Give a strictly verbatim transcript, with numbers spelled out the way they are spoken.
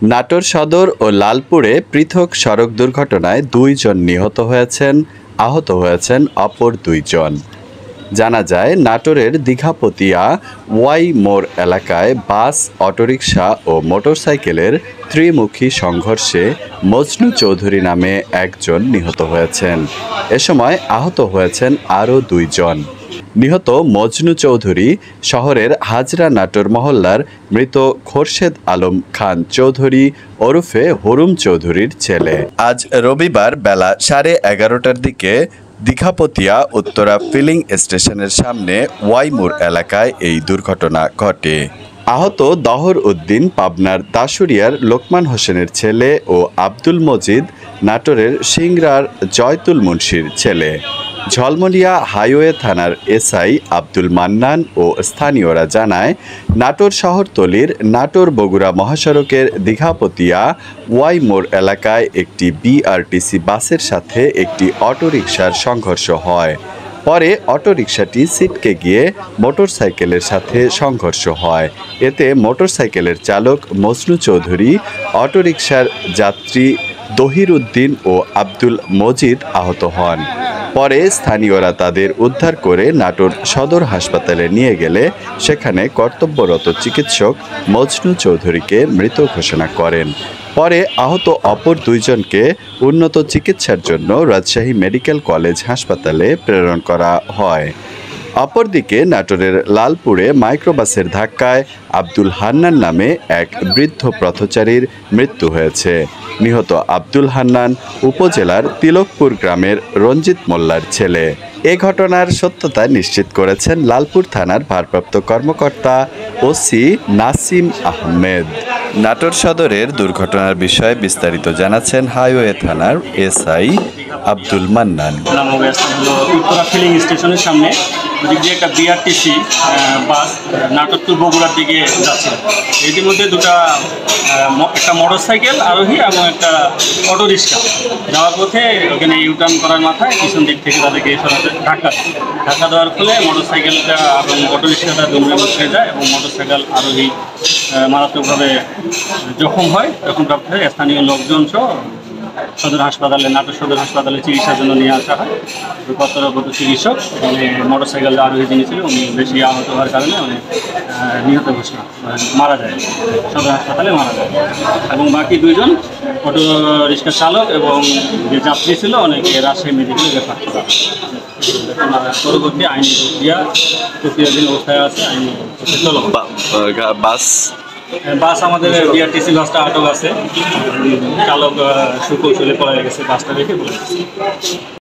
নাটোর সদর ও লালপুরে পৃথক সড়ক দুর্ঘটনায় দুইজন নিহত হয়েছেন, আহত হয়েছেন অপর দুইজন। জানা যায়, নাটোরের দীঘাপতিয়া ওয়াই মোড় এলাকায় বাস, অটোরিকশা ও মোটরসাইকেলের ত্রিমুখী সংঘর্ষে মজনু চৌধুরী নামে একজন নিহত হয়েছেন। এ সময় আহত হয়েছেন আরও দুইজন। নিহত মজনু চৌধুরী শহরের হাজরা নাটোর মহল্লার মৃত খোরশেদ আলম খান চৌধুরী ওরফে হরুম চৌধুরীর ছেলে। আজ রবিবার বেলা সাড়ে এগারোটার দিকে দীঘাপতিয়া উত্তরা ফিলিং স্টেশনের সামনে ওয়াইমুর এলাকায় এই দুর্ঘটনা ঘটে। আহত দহর উদ্দিন পাবনার দাসুরিয়ার লোকমান হোসেনের ছেলে ও আব্দুল মজিদ নাটোরের সিংড়ার জয়তুল মুন্সির ছেলে। ঝলমলিয়া হাইওয়ে থানার এসআই আব্দুল মান্নান ও স্থানীয়রা জানায়, নাটোর শহরতলির নাটোর বগুড়া মহাসড়কের দীঘাপতিয়া ওয়াই মোড় এলাকায় একটি বিআরটিসি বাসের সাথে একটি অটোরিকশার সংঘর্ষ হয়। পরে অটোরিকশাটি ছিটকে গিয়ে মোটরসাইকেলের সাথে সংঘর্ষ হয়। এতে মোটরসাইকেলের চালক মজনু চৌধুরী, অটোরিকশার যাত্রী দহির উদ্দিন ও আব্দুল মজিদ আহত হন। পরে স্থানীয়রা তাদের উদ্ধার করে নাটোর সদর হাসপাতালে নিয়ে গেলে সেখানে কর্তব্যরত চিকিৎসক মজনু চৌধুরীকে মৃত ঘোষণা করেন। পরে আহত অপর দুইজনকে উন্নত চিকিৎসার জন্য রাজশাহী মেডিকেল কলেজ হাসপাতালে প্রেরণ করা হয়। অপরদিকে নাটোরের লালপুরে মাইক্রোবাসের ধাক্কায় আব্দুল হান্নান নামে এক বৃদ্ধ পথচারীর মৃত্যু হয়েছে। নিহত আব্দুল হান্নান উপজেলার তিলকপুর গ্রামের রঞ্জিত মোল্লার ছেলে। এ ঘটনার সত্যতা নিশ্চিত করেছেন লালপুর থানার ভারপ্রাপ্ত কর্মকর্তা ওসি নাসিম আহমেদ। নাটোর সদরের দুর্ঘটনার বিষয়ে বিস্তারিত জানাচ্ছেন হাইওয়ে থানার এসআই আব্দুল মান্নান। উত্তরা ফিলিং স্টেশনের সামনে ওদিক দিয়ে একটা বিআরটিসি বাস নাটোর টু বগুড়ার দিকে যাচ্ছিল। ইতিমধ্যে দুটা একটা মোটরসাইকেল আরোহী এবং একটা অটো রিক্সা যাওয়ার পথে ওখানে ইউটার্ন করার মাথায় পিছন দিক থেকে তাদেরকে সরাসরি ধাক্কা ধাক্কা দেওয়ার ফলে মোটরসাইকেলটা এবং অটো রিক্সাটা দুমড়ে মুচড়ে যায় এবং মোটরসাইকেল আরোহী মারাত্মকভাবে জখম হয়। জখম প্রাপ্ত হয় স্থানীয় লোকজন সহ সদর হাসপাতালে নাটোর সদর হাসপাতালে চিকিৎসার জন্য নিয়ে আসা হয়। কর্তব্যরত চিকিৎসক মানে মোটরসাইকেল আরোহী যিনি ছিল উনি বেশি আহত হওয়ার কারণে উনি নিহত ঘোষণা মারা যায়, সদর হাসপাতালে মারা যায়। এবং বাকি দুইজন অটো রিক্সা চালক এবং যে যাত্রী ছিল অনেকে রাজশাহী মেডিকেলে রেফার করা। পরবর্তী আইনি প্রক্রিয়া প্রক্রিয়াধীন অবস্থায় আছে। আইনি বাস বাস আমাদের বিআরটিসি বাসটা আটক আছে, চালক সুকৌশলে পড়ে গেছে বাসটা দেখে বলে।